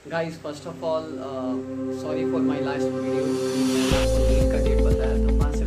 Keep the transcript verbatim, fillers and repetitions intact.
Guys first of all sorry for my last video. मैंने आपको ईद का डेट बताया था, वहाँ से